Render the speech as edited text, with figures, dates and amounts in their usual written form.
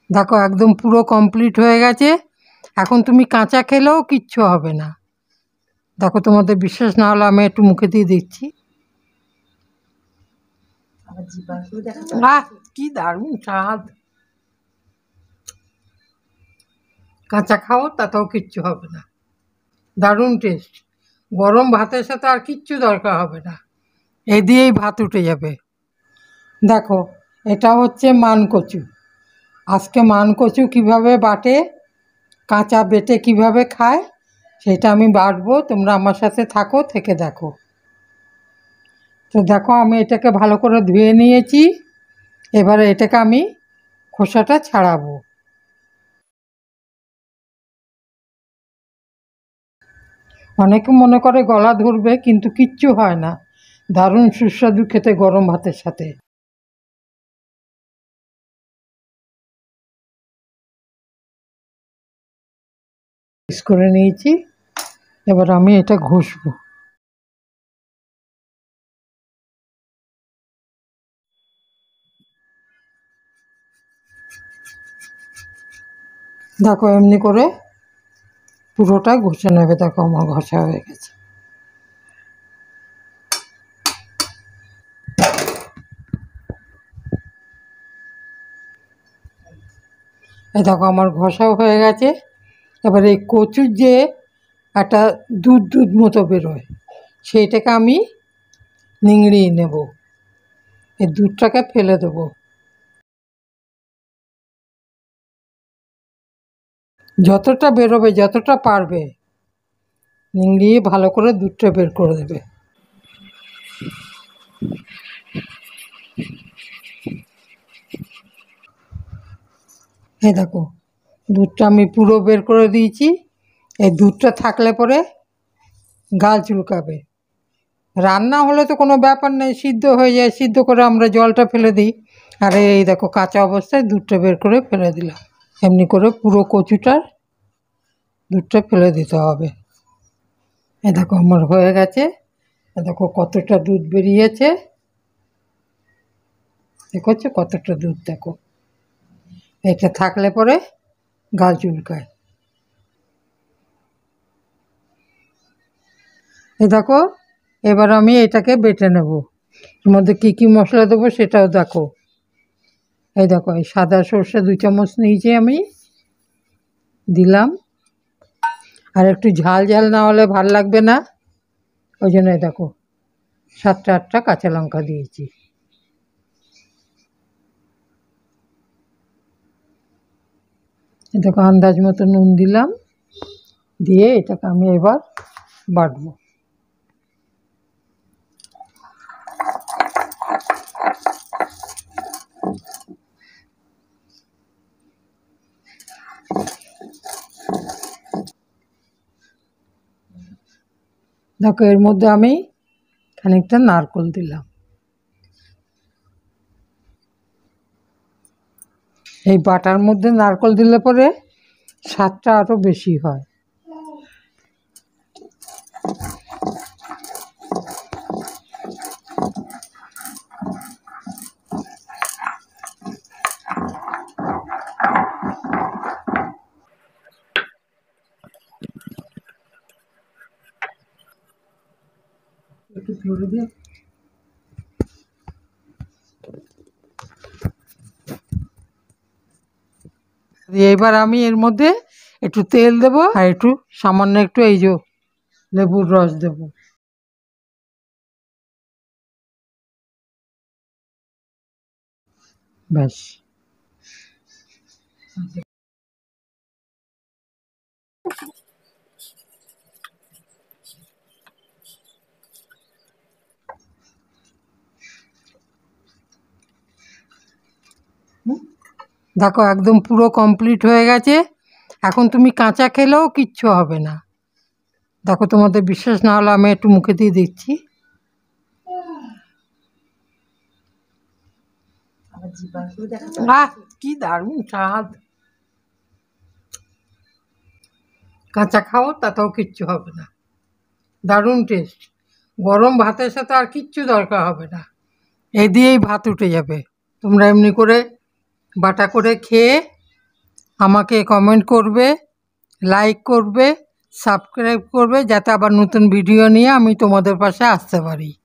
দেখো একদম পুরো কমপ্লিট হয়ে গেছে। এখন তুমি কাঁচা খেলেও কিচ্ছু হবে না। দেখো তোমাদের বিশ্বাস না হলে আমি একটু মুখে দিয়ে দিচ্ছি। কি দারুণ স্বাদ! কাঁচা খাও তাতেও কিচ্ছু হবে না, দারুণ টেস্ট। গরম ভাতের সাথে আর কিচ্ছু দরকার হবে না, এই দিয়েই ভাত উঠে যাবে। দেখো এটা হচ্ছে মানকচু। আজকে মানকচু কিভাবে বাটে, কাঁচা বেটে কিভাবে খায় সেটা আমি বাটবো, তোমরা আমার সাথে থাকো, থেকে দেখো। তো দেখো আমি এটাকে ভালো করে ধুয়ে নিয়েছি, এবারে এটাকে আমি খোসাটা ছাড়াবো। অনেকে মনে করে গলা ধরবে, কিন্তু কিচ্ছু হয় না, দারুণ সুস্বাদু খেতে গরম ভাতের সাথে। পিস করে নিয়েছি, এবার আমি এটা ঘষবো। দেখো এমনি করে পুরোটা ঘষে নেবে। দেখো আমার ঘষা হয়ে গেছে। এই দেখো আমার ঘষাও হয়ে গেছে। এবার এই কচুর যে একটা দুধ দুধ মতো বেরোয়, সেইটাকে আমি নিংড়িয়ে নেব, এই দুধটাকে ফেলে দেবো। যতটা বেরোবে, যতটা পারবে নিংড়িয়ে ভালো করে দুধটা বের করে দেবে। এই দেখো দুধটা আমি পুরো বের করে দিয়েছি। এই দুধটা থাকলে পরে গাল চুলকাবে। রান্না হলে তো কোনো ব্যাপার নেই, সিদ্ধ হয়ে যায়, সিদ্ধ করে আমরা জলটা ফেলে দিই। আর এই দেখো কাঁচা অবস্থায় দুধটা বের করে ফেলে দিলাম। এমনি করে পুরো কচুটার দুধটা ফেলে দিতে হবে। এই দেখো আমার হয়ে গেছে। দেখো কতটা দুধ বেরিয়েছে, দেখছো কতটা দুধ। দেখো এটা থাকলে পরে গাল চুলকায়। এই দেখো এবার আমি এটাকে বেটে নেব। এর মধ্যে কী কী মশলা দেবো সেটাও দেখো। এই দেখো এই সাদা সর্ষে 2 চামচ নিয়েছি আমি, দিলাম। আর একটু ঝাল ঝাল না হলে ভাল লাগবে না, ওই জন্য দেখো 7-8টা কাঁচা লঙ্কা দিয়েছি। দেখো আন্দাজ মতো নুন দিলাম, দিয়ে এটাকে আমি এবার বাটবো। দেখো এর মধ্যে আমি খানিকটা নারকেল দিলাম। এই বাটার মধ্যে নারকেল দিলে পরে স্বাদটা আরও বেশি হয়। একটু ধরে দিয়ে এবার আমি এর মধ্যে একটু তেল দেব, আর একটু সামান্য একটু এই যে লেবুর রস দেব। ব্যাস। দেখো একদম পুরো কমপ্লিট হয়ে গেছে। এখন তুমি কাঁচা খেলেও কিচ্ছু হবে না। দেখো তোমাদের বিশ্বাস না হলে আমি একটু মুখে দিয়ে দিচ্ছি। কি দারুণ স্বাদ! কাঁচা খাও তাতেও কিচ্ছু হবে না, দারুণ টেস্ট। গরম ভাতের সাথে আর কিচ্ছু দরকার হবে না, এই দিয়েই ভাত উঠে যাবে। তোমরা এমনি করে বাটা করে খেয়ে আমাকে কমেন্ট করবে, লাইক করবে, সাবস্ক্রাইব করবে, যাতে আবার নতুন ভিডিও নিয়ে আমি তোমাদের পাশে আসতে পারি।